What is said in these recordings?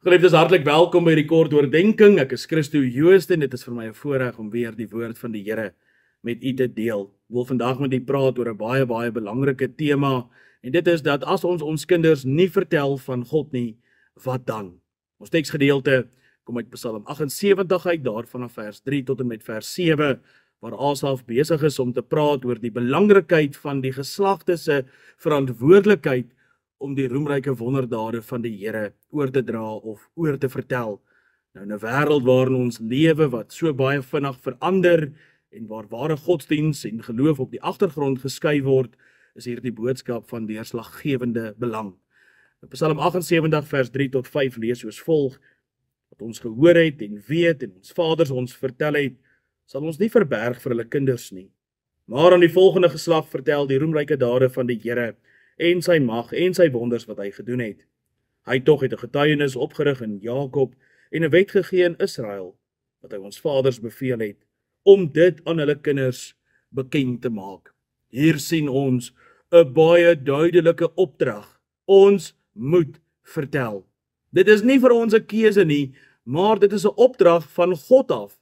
Geliefdes, hartlik welkom by die kort oordenking. Ek is Christo Joost en dit is vir my 'n voorreg om weer die woord van die Here met u te deel. Ek wil vandag met u praat oor 'n baie belangrike tema en dit is dat as ons kinders nie vertel van God nie, wat dan? Ons teksgedeelte kom uit Psalm 78 uit, daarvan af vers 3 tot en met vers 7, waar Asaf besig is om te praat oor die belangrikheid van die geslagte se verantwoordelikheid om die roemryke wonderdade van die Here oor te dra of oor te vertel. Nou in 'n wêreld waarin ons lewe wat so baie vinnig verander en waar ware godsdiens en geloof op die agtergrond geskuif word, is hier die boodskap van deurslaggewende belang. In Psalm 78 vers 3 tot 5 lees soos volg: wat ons gehoor het en weet en ons vaders ons vertel het, sal ons nie verberg vir hulle kinders nie, maar aan die volgende geslag vertel die roemryke dade van die Here en sy mag en sy wonders wat hy gedoen het. Hy tog het 'n getuienis opgerig in Jakob en 'n wet gegee in Israel, wat hy ons vaders beveel het, om dit aan hulle kinders bekend te maak. Hier sien ons 'n baie duidelike opdrag. Ons moet vertel. Dit is nie vir ons 'n keuse nie, maar dit is 'n opdrag van God af.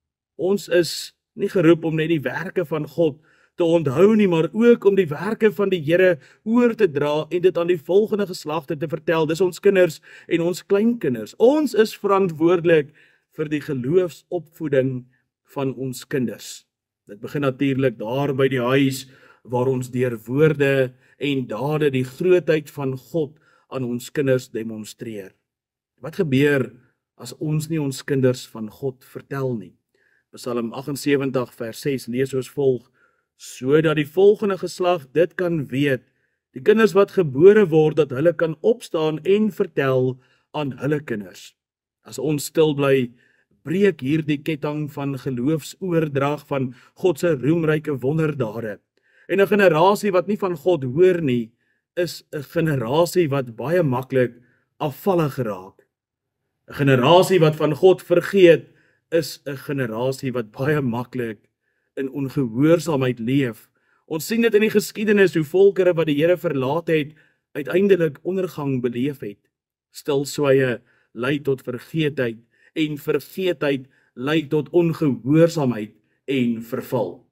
Ons is nie geroep om net die werke van God te onthou nie, maar ook om die werke van die Here oor te dra en dit aan die volgende geslagte te vertel. Dis ons kinders en ons kleinkinders. Ons is verantwoordelik vir die geloofsopvoeding van ons kinders. Dit begin natuurlik daar by die huis waar ons deur woorde en dade die grootheid van God aan ons kinders demonstreer. Wat gebeur as ons nie ons kinders van God vertel nie? Psalm 78 vers 6 lees soos volg: sodat die volgende geslag dit kan weet, die kinders wat gebore word, dat hulle kan opstaan en vertel aan hulle kinders. As ons stil bly, breek hierdie ketting van geloofsoordrag van God se roemryke wonderdade. En 'n generasie wat nie van God hoor nie, is 'n generasie wat baie maklik afvallig geraak. 'n Generasie wat van God vergeet, is 'n generasie wat baie maklik in ongehoorsaamheid leef. Ons sien dit in die geskiedenis hoe volkere wat die Here verlaat het, uiteindelik ondergang beleef het. Stilswye lei tot vergeetheid en vergeetheid lei tot ongehoorsaamheid en verval.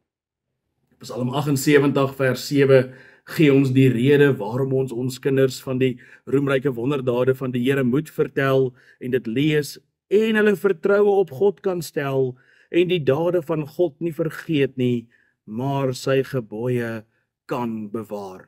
Psalm 78 vers 7 gee ons die rede waarom ons kinders van die roemryke wonderdade van die Here moet vertel en dit lees en hulle vertroue op God kan stel en die dade van God nie vergeet nie, maar sy gebooie kan bewaar.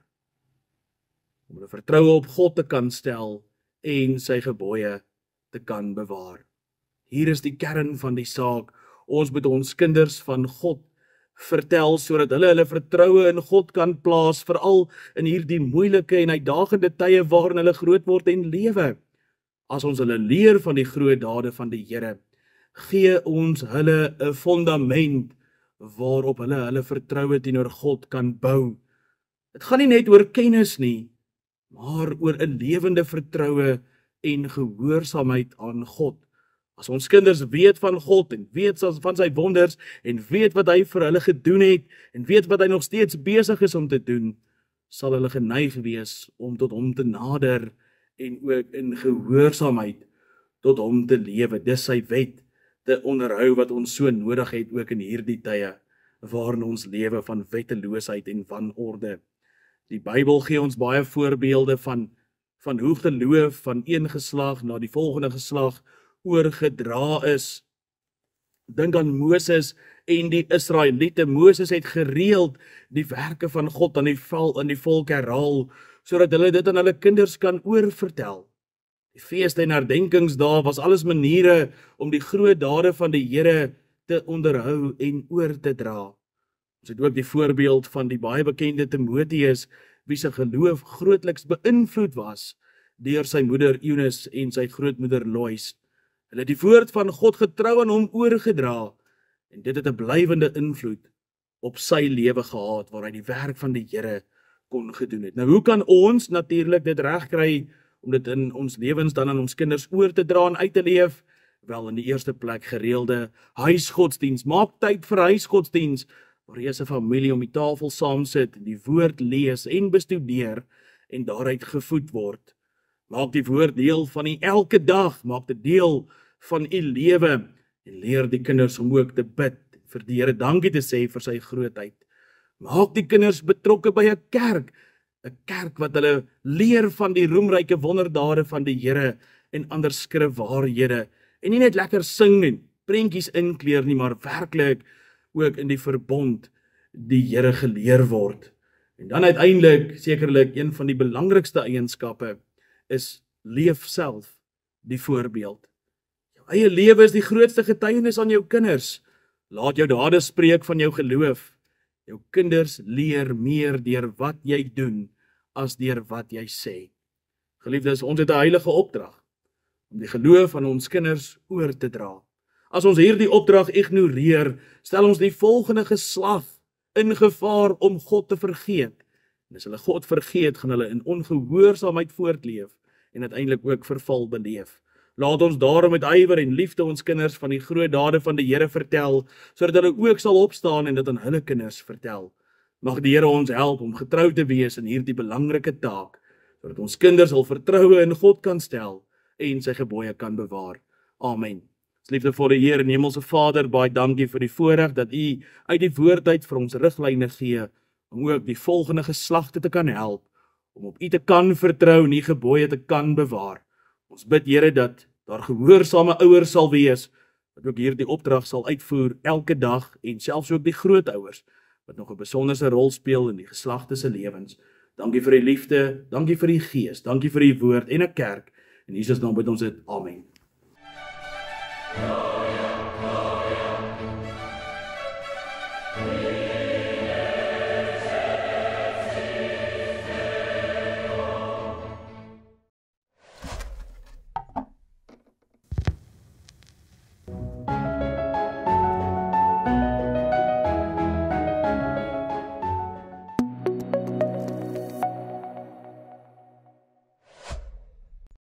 Om hulle vertroue op God te kan stel en sy gebooie te kan bewaar. Hier is die kern van die saak. Ons moet ons kinders van God vertel sodat hulle vertroue in God kan plaas, veral in hierdie moeilike en uitdagende tye waarin hulle groot word en lewe. As ons hulle leer van die groot dade van die Here, gee ons hulle 'n fondament waarop hulle vertroue teenoor God kan bou. Dit gaan nie net oor kennis nie, maar oor 'n lewende vertroue en gehoorsaamheid aan God. As ons kinders weet van God en weet van sy wonders en weet wat hy vir hulle gedoen het en weet wat hy nog steeds besig is om te doen, sal hulle geneig wees om tot hom te nader en ook in gehoorsaamheid tot hom te lewe. Dis sy wet te onderhou wat ons so nodig het ook in hierdie tye waarin ons lewe van wetteloosheid en wanorde. Die Bybel gee ons baie voorbeelde van hoe geloof van een geslag na die volgende geslag oorgedra is. Dink aan Moses en die Israeliete. Moses het gereeld die werke van God aan die volk herhaal, sodat hulle dit aan hulle kinders kan oorvertel. Die feeste en herdenkingsdae was alles maniere om die groot dade van die Here te onderhou en oor te dra. Ons het ook die voorbeeld van die baie bekende Timoteus, wie se geloof grootliks beïnvloed was deur sy moeder Eunice en sy grootmoeder Lois. Hulle het die woord van God getrou aan hom oorgedra en dit het 'n blywende invloed op sy lewe gehad waar hy die werk van die Here kon gedoen het. Nou hoe kan ons natuurlik dit regkry om dit in ons lewens dan aan ons kinders oor te dra en uit te leef? Wel, in die eerste plek gereelde huisgodsdiens. Maak tyd vir huisgodsdiens waar jy as 'n familie om die tafel saam sit, die woord lees en bestudeer en daaruit gevoed word. Maak die woord deel van u elke dag, maak dit deel van u lewe en leer die kinders om ook te bid, vir die Here dankie te sê vir sy grootheid. Maak die kinders betrokke by 'n kerk wat hulle leer van die roemryke wonderdade van die Here en ander skrifwaarhede en nie net lekker sing en prentjies inkleer nie, maar werklik ook in die verbond die Here geleer word. En dan uiteindelik, sekerlik een van die belangrikste eienskappe is leef self die voorbeeld. Jou eie lewe is die grootste getuienis aan jou kinders. Laat jou dade spreek van jou geloof. Jou kinders leer meer deur wat jy doen as deur wat jy sê. Geliefdes, ons het 'n heilige opdrag om die geloof aan ons kinders oor te dra. As ons hierdie opdrag ignoreer, stel ons die volgende geslag in gevaar om God te vergeet. En as hulle God vergeet, gaan hulle in ongehoorsaamheid voortleef en uiteindelik ook verval beleef. Laat ons daarom met ywer en liefde ons kinders van die groot dade van die Here vertel, sodat hulle ook sal opstaan en dit aan hulle kinders vertel. Mag die Here ons help om getrou te wees in hierdie belangrike taak, sodat ons kinders hul vertroue in God kan stel en sy gebooie kan bewaar. Amen. Liefdevolle Heer en Hemelse Vader, baie dankie vir die voorreg dat U uit die woord uit vir ons riglyne gee, om ook die volgende geslagte te kan help, om op U te kan vertrou en U gebooie te kan bewaar. Ons bid, Here, dat daar gehoorsame ouers sal wees, wat ook hierdie opdrag sal uitvoer elke dag, en selfs ook die grootouers, wat nog 'n besonderse rol speel in die geslagte se lewens. Dankie vir die liefde, dankie vir die Gees, dankie vir die woord en 'n kerk. In Jesus naam bid ons dit. Amen.